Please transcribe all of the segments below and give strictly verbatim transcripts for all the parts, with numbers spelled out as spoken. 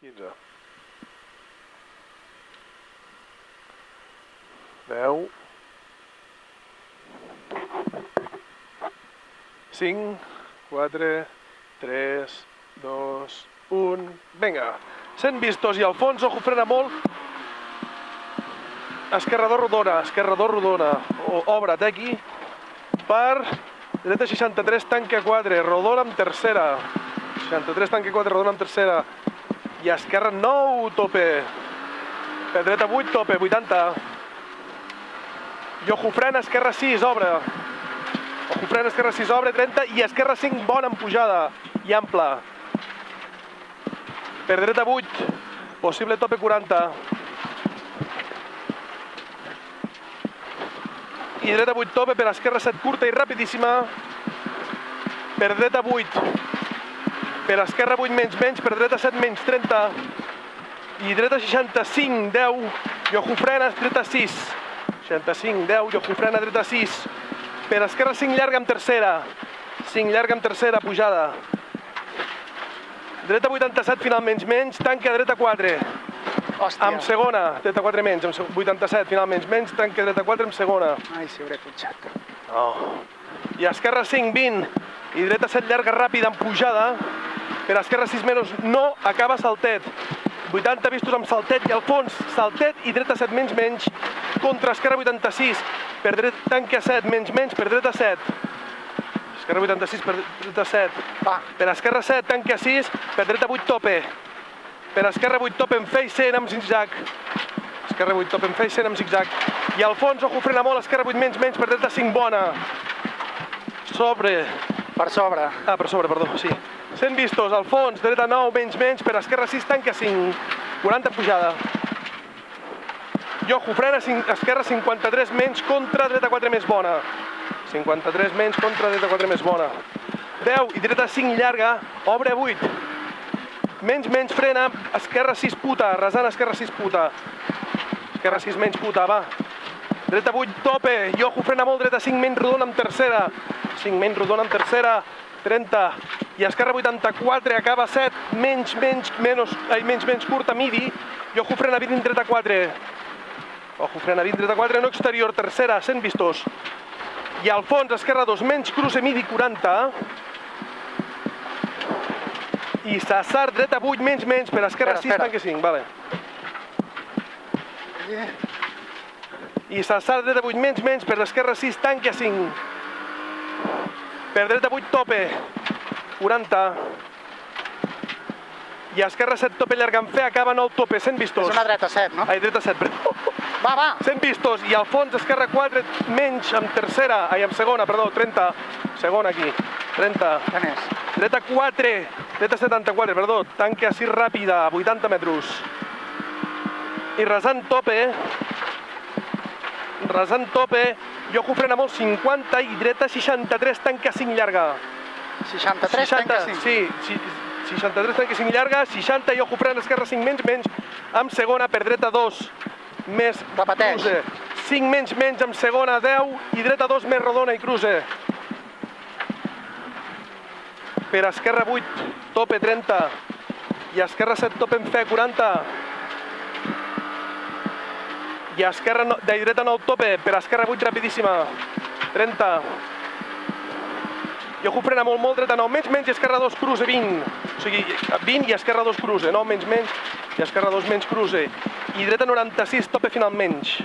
quinze. deu. cinc, quatre, tres, dos, un... Vinga, cent vistos i Alfonso frena molt. Esquerrador rodona, esquerrador rodona. Obre't aquí per dreta seixanta-tres, tanca quatre, rodona amb tercera. seixanta-tres, tanca quatre, rodona amb tercera. I esquerra nou, tope. Per dreta vuit, tope, vuitanta. Jo Jofrena, esquerra sis, obre. Jofrena, esquerra sis, obre, trenta. I esquerra cinc, bona en pujada i ampla. Per dreta vuit, possible tope quaranta. I dreta vuit tope, per esquerra set curta i rapidíssima. Per dreta vuit. Per esquerra vuit menys menys, per dreta set menys trenta. I dreta seixanta-cinc, deu. Jo Jofrena, dreta sis. seixanta-cinc, deu, jo Jofrena, dreta sis. Per esquerra cinc llarga amb tercera. cinc llarga amb tercera, pujada. Dreta vuitanta-set, final menys menys, tanca dreta quatre. Hòstia. Amb segona, dreta quatre menys, amb vuitanta-set, final menys menys, tanca dreta quatre amb segona. Ai, si hauré punxat. Oh. I esquerra cinc, vint. I dreta set llarga ràpida amb pujada. Per esquerra sis menys, no, acaba saltet. vuitanta vistos amb saltet i al fons, saltet i dreta set menys menys, contra esquerra vuitanta-sis, per dreta tanca set menys menys, per dreta set. Esquerra vuitanta-sis, per dreta set. Va. Per esquerra set, tanca sis, per dreta vuit tope. Per esquerra vuit tope en feix cent amb zigzag. Esquerra vuit tope en feix cent amb zigzag. I al fons, ojo, frena molt, esquerra vuit menys menys, per dreta cinc bona. Sobre. Per sobre. Ah, per sobre, perdó, sí. cent vistos, al fons, dreta nou, menys menys, per esquerra sis, tanca cinc. quaranta pujada. Jo, Jofrena, esquerra cinquanta-tres menys, contra dreta quatre més bona. cinquanta-tres menys, contra dreta quatre més bona. deu i dreta cinc llarga, obre vuit. Menys menys, frena, esquerra sis puta, rasant esquerra sis puta. Esquerra sis menys puta, va. Dreta vuit tope, jo Jofrena molt, dreta cinc menys rodona amb tercera. cinc menys rodona amb tercera, trenta. I esquerra vuitanta-quatre, acaba set, menys, menys, menys, ai, menys, menys, curta, midi. Jo Jofrena vint, dreta quatre. O Jofrena vint, dreta quatre, no exterior, tercera, cent vistos. I al fons, esquerra dos, menys, cruce, midi, quaranta. I Sassar, dreta vuit, menys, menys, per esquerra sis, tanca cinc, vale. I Sassar, dreta vuit, menys, menys, per esquerra sis, tanca cinc. Per dreta vuit, tope, quaranta. I esquerra set, tope llarga en fe, acaba nou tope, cent vistos. És una dreta set, no? Ai, dreta set, perdó. Va, va. cent vistos, i al fons, esquerra quatre, menys, amb tercera, ai, amb segona, perdó, trenta. Segona aquí, trenta. Què més? Dreta quatre, dreta setanta-quatre, perdó, tanca sis ràpida, vuitanta metres. I rasant tope, rasant tope, jo Jofrena molt, cinquanta, i dreta seixanta-tres, tanca cinc llarga. seixanta-tres, tanca cinc. Sí, seixanta-tres, tanca cinc llarga, seixanta, jo Jofrena, esquerra cinc menys, menys, amb segona, per dreta dos, més repeteix. cruce. cinc menys, menys, amb segona, deu, i dreta dos, més rodona i cruce. Per esquerra vuit, tope, trenta. I esquerra set, tope en fe, quaranta. I esquerra no, de dreta nou, tope. Per esquerra vuit, rapidíssima, trenta. Jo Jofrena molt, molt, dreta nou, menys, menys, i esquerra dos, cruce, vint. O sigui, vint i esquerra dos, cruce, nou, menys, menys, i esquerra dos, menys, cruce. I dreta noranta-sis, tope final, menys.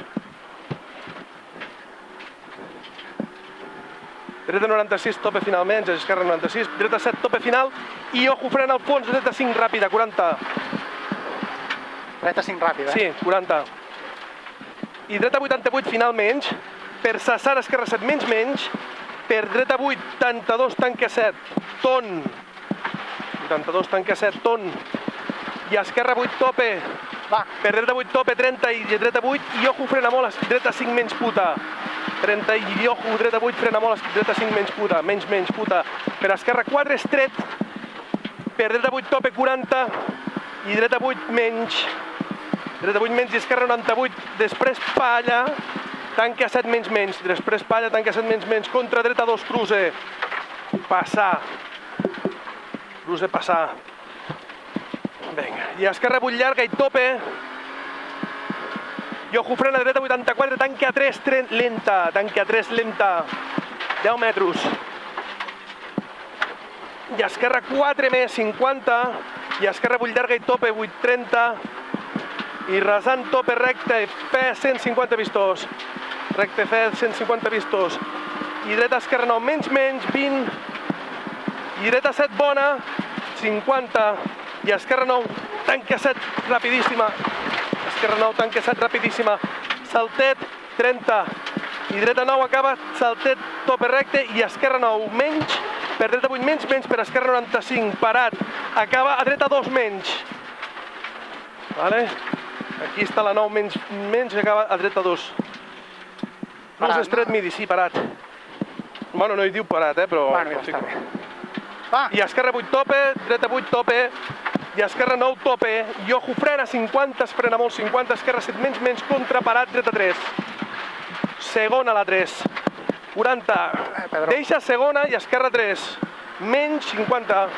Dreta noranta-sis, tope final, menys, esquerra noranta-sis, dreta set, tope final, i jo Jofrena al fons, dreta cinc, ràpida, quaranta. Dreta cinc ràpida, eh? Sí, quaranta. I dreta vuitanta-vuit, final, menys, per Sassar, esquerra set, menys, menys, per dreta vuitanta-dos, tanca set, ton. vuitanta-dos, tanca set, ton. I esquerra vuit, tope. Va. Per dreta vuit, tope, trenta, i dreta vuit, i jo Jofrena molt, dreta cinc, menys, puta. trenta, i jo dreta vuit, frena molt, dreta cinc, menys, puta, menys, menys, puta. Per esquerra quatre, estret. Per dreta vuit, tope, quaranta, i dreta vuit, menys. Dreta vuit, menys, i esquerra noranta-vuit. Després palla, tanca set, menys, menys. Després palla, tanca set, menys, menys. Contra dreta dos, cruce. Passar. Cruce, passar. Vinga, i esquerra vuit llarga i tope. Jo frena dreta vuitanta-quatre, tanque a tres, lenta, tanque a tres, lenta. deu metres. I esquerra quatre més, cinquanta. I esquerra vuit llarga i tope, vuit trenta. I rasant tope recte i fe, cent cinquanta vistós. Recte fe, cent cinquanta vistós. I dreta esquerra nou, menys, menys, vint. I dreta set bona, cinquanta. I esquerra nou, tanque set, rapidíssima. Esquerra nou, tanque set, rapidíssima. Saltet, trenta. I dreta nou acaba, saltet, tope recte. I esquerra nou, menys. Per dreta vuit menys, menys. Per esquerra noranta-cinc, parat. Acaba a dreta dos menys. Vale? Aquí està la nou menys, menys. Acaba a dreta dos. Plus estret midi, sí, parat. Bueno, no hi diu parat, eh, però... Bueno, ja està bé. Va! I esquerra vuit tope, dreta vuit tope. I esquerra nou tope, i ojo, frena cinquanta, es frena molt, cinquanta, esquerra set menys, menys, contra, parat, dreta tres. Segona la tres. quaranta. Deixa segona i esquerra tres. Menys, cinquanta.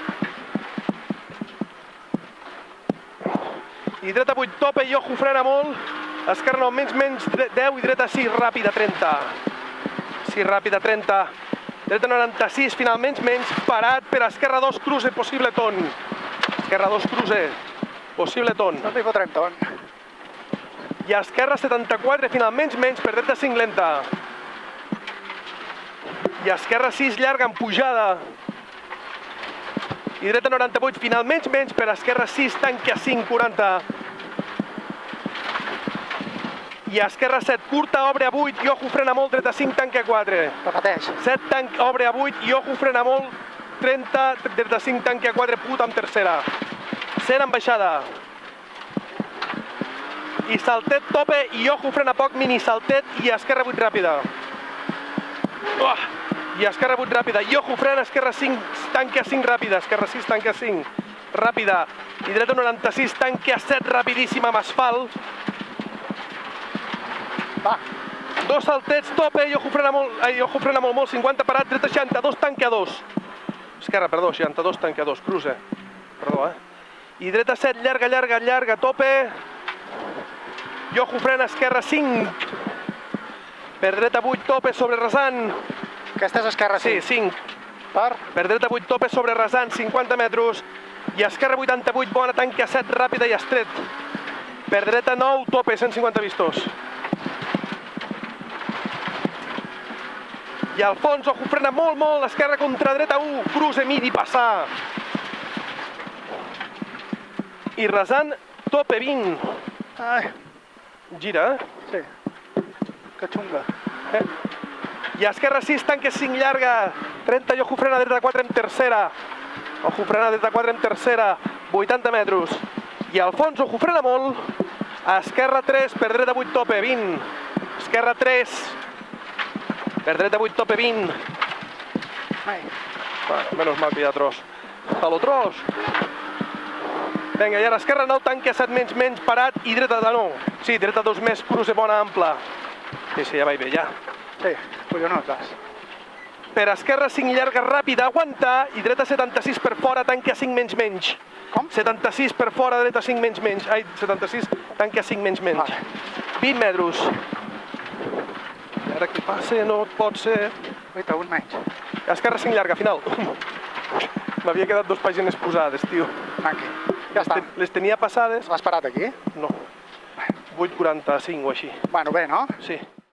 I dreta vuit tope, i ojo, frena molt. Esquerra nou, menys, menys, deu, i dreta sis, ràpida, trenta. sis, ràpida, trenta. Dreta noranta-sis, final, menys, menys, parat, per esquerra dos, cruce, possible ton. Esquerra dos, cruce, possible ton. No li fotrem ton. I esquerra setanta-quatre, final, menys, menys, per dreta cinc, lenta. I esquerra sis, llarga, en pujada. I dreta noranta-vuit, final, menys, menys, per esquerra sis, tanque a cinc, quaranta. I esquerra set, curta, obre a vuit, i ojo, frena molt, dreta cinc, tanque a quatre. Repeteix. set, tanc, obre a vuit, i ojo, frena molt, trenta, dreta cinc, tanque a quatre, puta amb tercera. cent en baixada. I saltet, tope, i ojo, frena poc, mini saltet, i esquerra vuit ràpida. Uah! I esquerra vuit ràpida, i ojo, frena, esquerra cinc, tanque a cinc ràpida, esquerra sis, tanque a cinc, ràpida. I dreta noranta-sis, tanque a set, rapidíssima, amb asfalt. Va! Dos saltets, tope, i ojo, frena molt, ai, ojo, frena molt, molt, cinquanta parat, dreta seixanta-dos, tanque a dos. Esquerra, perdó, seixanta-dos, tanque a dos, cruce. Perdó, eh? I dreta set, llarga, llarga, llarga, tope. I ojo, frena, esquerra cinc. Per dreta vuit, tope, sobre rasant. Aquesta és esquerra Sí, cinc. cinc. Per? Per dreta vuit, tope, sobre rasant, cinquanta metres. I esquerra vuitanta-vuit, bona, tanque a set, ràpida i estret. Per dreta nou, tope, cent cinquanta vistós. I al fons, ojo, frena molt, molt, esquerra contra dreta un, cruce, midi, passar. I rasant, tope, vint. Ai, Gira, eh? sí. Que xunga. eh? I esquerra sis, tanque cinc, llarga. trenta, i ojo, frena dreta quatre en tercera. Ojo, frena dreta quatre en tercera. vuitanta metres. I al fons, ojo, frena molt. Esquerra tres, per dreta vuit, tope, vint. Esquerra tres. Per dreta vuit, tope, vint. Ai. Bueno, menos mal que hi ha tros. A lo tros. Vinga, i ara esquerra nou, tanque set menys, menys, parat, i dreta de nou. Sí, dreta dos més, cruce, bona, ampla. Sí, sí, ja vaig bé, ja. Sí, collonut, vas. Per esquerra cinc, llarga, ràpida, aguanta, i dreta setanta-sis per fora, tanque a cinc menys, menys. Com? setanta-sis per fora, dreta cinc menys, menys. Ai, setanta-sis, tanque a cinc menys, menys. Vale. vint metres. I ara que passe, no pot ser... Uita, un menys. Esquerra cinc, llarga, final. M'havia quedat dos pàgines posades, tio. Tranqui. Ja Les, està. ten les tenia passades? L'has parat aquí? No. vuit quaranta-cinc o així. Bueno, bé, no? Sí.